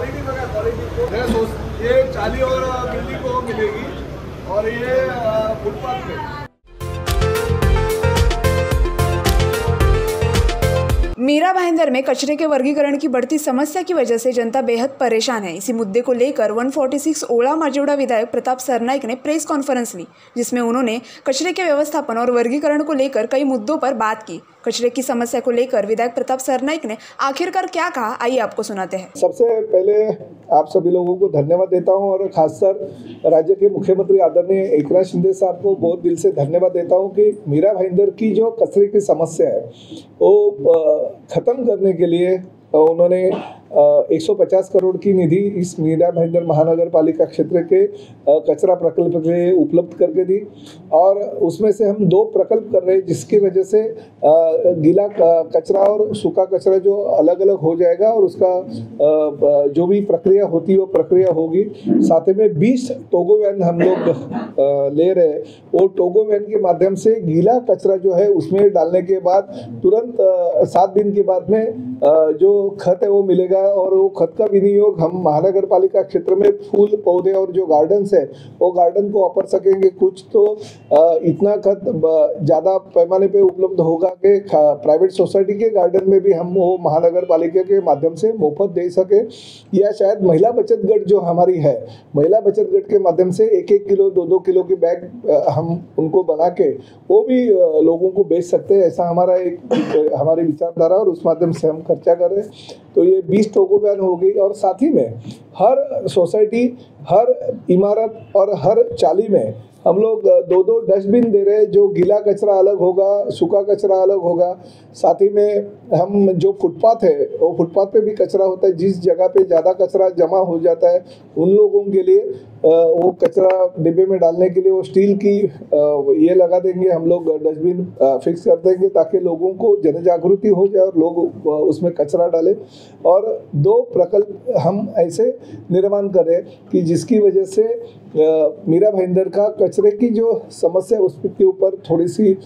Quality बघा, quality ये चाली और बिल्ली को मिलेगी और ये फुटपाथ पे। मीरा भाईंदर में कचरे के वर्गीकरण की बढ़ती समस्या की वजह से जनता बेहद परेशान है। इसी मुद्दे को लेकर 146 ओला माजोड़ा विधायक प्रताप सरनाइक ने प्रेस कॉन्फ्रेंस ली, जिसमें उन्होंने कचरे के व्यवस्थापन और वर्गीकरण को लेकर कई मुद्दों पर बात की। कचरे की समस्या को लेकर विधायक प्रताप सरनाइक ने आखिरकार क्या कहा, आइए आपको सुनाते हैं। सबसे पहले आप सभी लोगों को धन्यवाद देता हूं और खासकर राज्य के मुख्यमंत्री आदरणीय एकनाथ शिंदे साहब को बहुत दिल से धन्यवाद देता हूं कि मीरा भाईंदर की जो कचरे की समस्या है वो खत्म करने के लिए उन्होंने 150 करोड़ की निधि इस मीरा भाईंदर महानगर पालिका क्षेत्र के कचरा प्रकल्प के लिए उपलब्ध करके दी और उसमें से हम 2 प्रकल्प कर रहे हैं, जिसकी वजह से गीला कचरा और सूखा कचरा जो अलग अलग हो जाएगा और उसका जो भी प्रक्रिया होती है वो प्रक्रिया होगी। साथ में 20 टोगो वैन हम लोग ले रहे हैं। वो टोगो वैन के माध्यम से गीला कचरा जो है उसमें डालने के बाद तुरंत 7 दिन के बाद में जो खत है वो मिलेगा और वो खत का विनियोग हम महानगर पालिका क्षेत्र में फूल पौधे और जो गार्डन्स है वो गार्डन को वापर सकेंगे। कुछ तो इतना खत ज़्यादा पैमाने पे उपलब्ध होगा कि प्राइवेट सोसाइटी के गार्डन में भी हम वो महानगर पालिका के माध्यम से मुफ्त दे सके, या शायद महिला बचत गट जो हमारी है, महिला बचत गट के माध्यम से 1-1 किलो 2-2 किलो के बैग हम उनको बना के वो भी लोगों को बेच सकते हैं। ऐसा हमारा हमारी विचारधारा और उस माध्यम से हम खर्चा कर रहे हैं। तो ये 20 टोगो वैन हो गई और साथ ही में हर सोसाइटी, हर इमारत और हर चाली में हम लोग 2-2 डस्टबिन दे रहे हैं। जो गीला कचरा अलग होगा, सूखा कचरा अलग होगा। साथ ही में हम जो फुटपाथ है वो फुटपाथ पे भी कचरा होता है, जिस जगह पे ज़्यादा कचरा जमा हो जाता है उन लोगों के लिए वो कचरा डिब्बे में डालने के लिए वो स्टील की ये लगा देंगे, हम लोग डस्टबिन फिक्स कर देंगे ताकि लोगों को जन जागृति हो जाए और लोग उसमें कचरा डालें। और 2 प्रकल्प हम ऐसे निर्माण करें कि जिसकी वजह से मीरा भाईंदर का कचरे की जो समस्या उसके ऊपर थोड़ी सी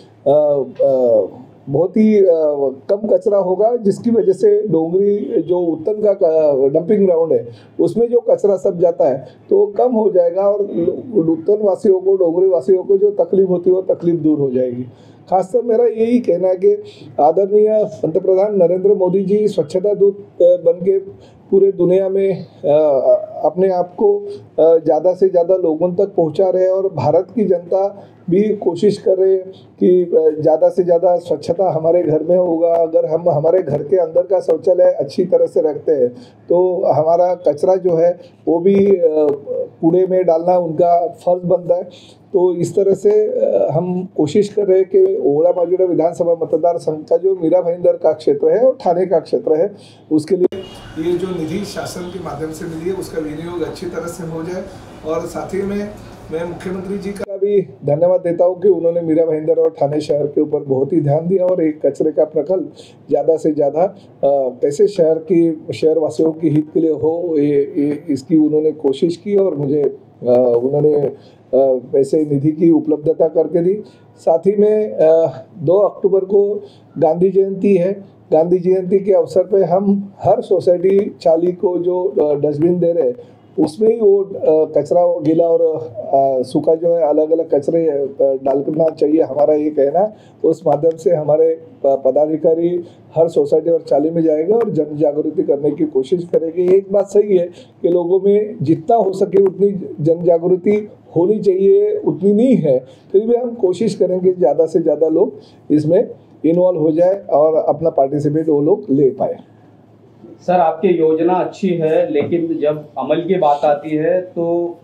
बहुत ही कम कचरा होगा, जिसकी वजह से डोंगरी जो उत्तन का डंपिंग ग्राउंड है उसमें जो कचरा सब जाता है तो कम हो जाएगा और उत्तन वासियों को, डोंगरी वासियों को जो तकलीफ होती है वो तकलीफ दूर हो जाएगी। खासकर मेरा यही कहना है कि आदरणीय पंतप्रधान नरेंद्र मोदी जी स्वच्छता दूत बन के पूरे दुनिया में अपने आप को ज़्यादा से ज़्यादा लोगों तक पहुंचा रहे हैं और भारत की जनता भी कोशिश कर रहे हैं कि ज़्यादा से ज़्यादा स्वच्छता हमारे घर में होगा। अगर हम हमारे घर के अंदर का शौचालय अच्छी तरह से रखते हैं तो हमारा कचरा जो है वो भी कूड़े में डालना उनका फर्ज बनता है। तो इस तरह से हम कोशिश कर रहे हैं कि ओला माजोड़ा विधानसभा मतदार संघ का जो मीरा भाईंदर का क्षेत्र है और ठाणे का क्षेत्र है, उसके लिए ये जो निधि शासन के माध्यम से मिली है उसका विनियोग अच्छी तरह से हो जाए। और साथ ही में मैं मुख्यमंत्री जी का भी धन्यवाद देता हूँ कि उन्होंने मीरा भाईंदर और ठाणे शहर के ऊपर बहुत ही ध्यान दिया और एक कचरे का प्रकल्प ज़्यादा से ज़्यादा कैसे शहरवासियों की हित के लिए हो, इसकी उन्होंने कोशिश की और मुझे उन्होंने पैसे निधि की उपलब्धता करके दी। साथ ही में 2 अक्टूबर को गांधी जयंती है। गांधी जयंती के अवसर पे हम हर सोसाइटी चाली को जो डस्टबिन दे रहे हैं उसमें ही वो कचरा गीला और सूखा जो है अलग अलग कचरे डालना चाहिए, हमारा ये कहना। तो उस माध्यम से हमारे पदाधिकारी हर सोसाइटी और चाली में जाएगा और जन जागृति करने की कोशिश करेंगे। एक बात सही है कि लोगों में जितना हो सके उतनी जन जागृति होनी चाहिए, उतनी नहीं है, फिर भी हम कोशिश करेंगे ज़्यादा से ज़्यादा लोग इसमें इन्वॉल्व हो जाए और अपना पार्टिसिपेट वो लोग ले पाए। सर, आपकी योजना अच्छी है लेकिन जब अमल की बात आती है तो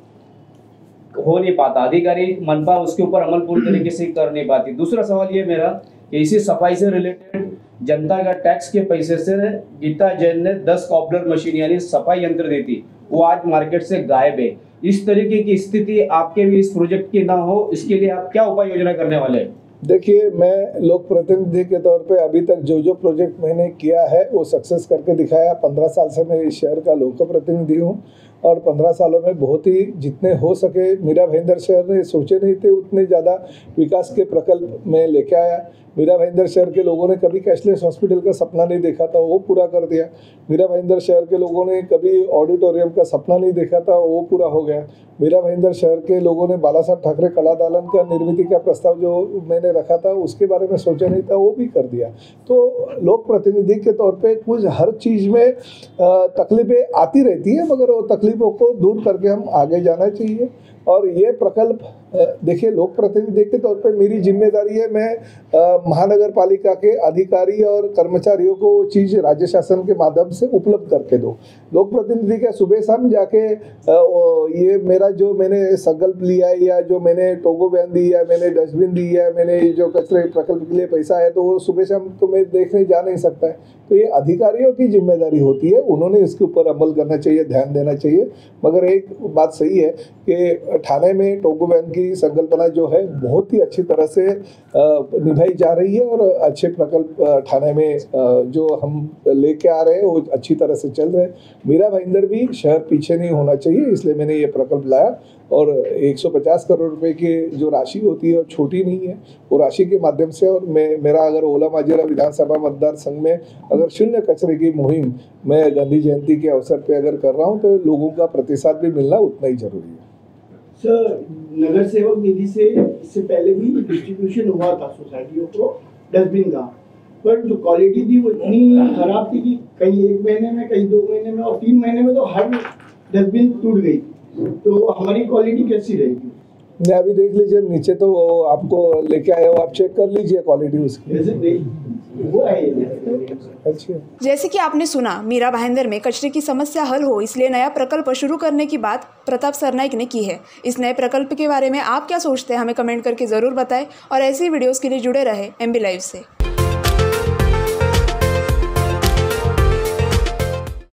हो नहीं पाता, अधिकारी मनपा उसके ऊपर अमल पूरी तरीके से कर नहीं पाती। दूसरा सवाल ये मेरा कि इसी सफाई से रिलेटेड जनता का टैक्स के पैसे से गीता जैन ने 10 कॉपलर मशीन यानी सफाई यंत्र दी थी, वो आज मार्केट से गायब है। इस तरीके की स्थिति आपके भी इस प्रोजेक्ट की ना हो, इसके लिए आप क्या उपाय योजना करने वाले हैं? देखिए, मैं लोक प्रतिनिधि के तौर पे अभी तक जो प्रोजेक्ट मैंने किया है वो सक्सेस करके दिखाया। 15 साल से मैं इस शहर का लोक प्रतिनिधि हूँ और 15 सालों में बहुत ही जितने हो सके मीरा भाईंदर शहर ने सोचे नहीं थे उतने ज़्यादा विकास के प्रकल्प में लेके आया। मीरा भाईंदर शहर के लोगों ने कभी कैशलेस हॉस्पिटल का सपना नहीं देखा था, वो पूरा कर दिया। मीरा भाईंदर शहर के लोगों ने कभी ऑडिटोरियम का सपना नहीं देखा था, वो पूरा हो गया। मीरा भाईंदर शहर के लोगों ने बाला साहब ठाकरे कला दालन का निर्मित का प्रस्ताव जो मैंने रखा था उसके बारे में सोचा नहीं था, वो भी कर दिया। तो लोक प्रतिनिधि के तौर पे कुछ हर चीज़ में तकलीफें आती रहती है, मगर वो तकलीफ़ों को दूर करके हम आगे जाना चाहिए। और ये प्रकल्प देखिए, लोक प्रतिनिधि के तौर पे मेरी जिम्मेदारी है, मैं महानगर पालिका के अधिकारी और कर्मचारियों को वो चीज़ राज्य शासन के माध्यम से उपलब्ध करके दो। लोक प्रतिनिधि का सुबह शाम जाके ये मेरा जो मैंने संकल्प लिया है या जो मैंने टोगो वैन दी है, मैंने डस्टबिन दी है, मैंने जो कचरे प्रकल्प के लिए पैसा है, तो वो सुबह शाम तो मैं देखने जा नहीं सकता है। तो ये अधिकारियों की जिम्मेदारी होती है, उन्होंने इसके ऊपर अमल करना चाहिए, ध्यान देना चाहिए। मगर एक बात सही है कि ठाणे में टोगो वैन की संकल्पना जो है बहुत ही अच्छी तरह से निभाई जा रही है और अच्छे प्रकल्प ठाणे में जो हम लेके आ रहे हैं वो अच्छी तरह से चल रहे हैं। मीरा भाईंदर भी शहर पीछे नहीं होना चाहिए, इसलिए मैंने ये प्रकल्प लाया। और 150 करोड़ रुपए की जो राशि होती है वो छोटी नहीं है, वो राशि के माध्यम से और मेरा अगर ओला मांझेरा विधानसभा मतदार संघ में अगर शून्य कचरे की मुहिम मैं गांधी जयंती के अवसर पे अगर कर रहा हूँ तो लोगों का प्रतिसाद भी मिलना उतना ही जरूरी है। सर, नगर सेवक निधि से इससे पहले भी डिस्ट्रीब्यूशन हुआ था सोसाइटियों को डस्टबिन का, पर जो क्वालिटी थी वो इतनी खराब थी कि कहीं 1 महीने में, कहीं 2 महीने में और 3 महीने में तो हर डस्टबिन टूट गई। तो हमारी क्वालिटी कैसी रहेगी? नहीं, अभी देख लीजिए नीचे तो आपको लेके आए हो, आप चेक कर लीजिए क्वालिटी उसकी। जैसे कि आपने सुना, मीरा भाईंदर में कचरे की समस्या हल हो इसलिए नया प्रकल्प शुरू करने की बात प्रताप सरनाइक ने की है। इस नए प्रकल्प के बारे में आप क्या सोचते हैं, हमें कमेंट करके ज़रूर बताएं और ऐसी वीडियोस के लिए जुड़े रहे MB लाइव से।